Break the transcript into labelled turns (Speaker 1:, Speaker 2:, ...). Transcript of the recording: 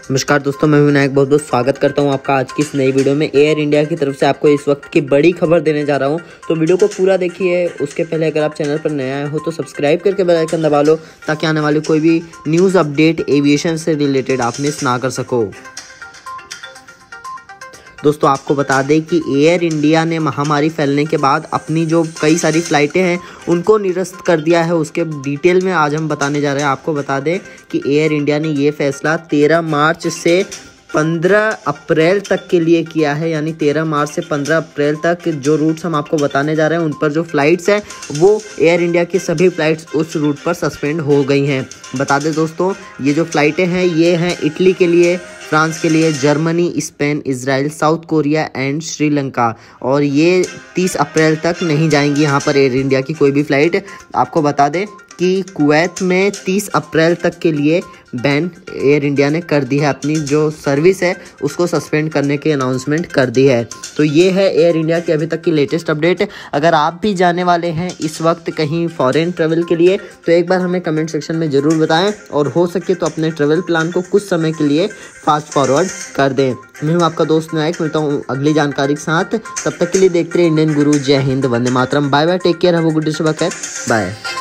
Speaker 1: नमस्कार दोस्तों, मैं विनायक बहुत बहुत स्वागत करता हूं आपका आज की इस नई वीडियो में। एयर इंडिया की तरफ से आपको इस वक्त की बड़ी खबर देने जा रहा हूं, तो वीडियो को पूरा देखिए। उसके पहले अगर आप चैनल पर नए आए हो तो सब्सक्राइब करके बेल आइकन दबा लो, ताकि आने वाली कोई भी न्यूज़ अपडेट एविएशन से रिलेटेड आप मिस ना कर सको। दोस्तों आपको बता दें कि एयर इंडिया ने महामारी फैलने के बाद अपनी जो कई सारी फ़्लाइटें हैं उनको निरस्त कर दिया है। उसके डिटेल में आज हम बताने जा रहे हैं। आपको बता दें कि एयर इंडिया ने ये फैसला 13 मार्च से 15 अप्रैल तक के लिए किया है। यानी 13 मार्च से 15 अप्रैल तक जो रूट्स हम आपको बताने जा रहे हैं उन पर जो फ़्लाइट्स हैं वो एयर इंडिया की सभी फ़्लाइट्स उस रूट पर सस्पेंड हो गई हैं। बता दें दोस्तों, ये जो फ़्लाइटें हैं ये हैं इटली के लिए, फ्रांस के लिए, Germany, Spain, Israel, South Korea and Sri Lanka. और ये 30 अप्रैल तक नहीं जाएंगी यहाँ पर एयर इंडिया की कोई भी फ़्लाइट। आपको बता दें कि कुवैत में 30 अप्रैल तक के लिए बैन एयर इंडिया ने कर दी है। अपनी जो सर्विस है उसको सस्पेंड करने की अनाउंसमेंट कर दी है। तो ये है एयर इंडिया की अभी तक की लेटेस्ट अपडेट। अगर आप भी जाने वाले हैं इस वक्त कहीं फॉरेन ट्रैवल के लिए तो एक बार हमें कमेंट सेक्शन में ज़रूर बताएं, और हो सके तो अपने ट्रैवल प्लान को कुछ समय के लिए फास्ट फॉरवर्ड कर दें। मैं हूँ आपका दोस्त विनायक, मिलता हूँ अगली जानकारी के साथ। तब तक के लिए देखते रहिए इंडियन गुरु। जय हिंद, वंदे मातरम, bye bye, take care, have a good day, bye.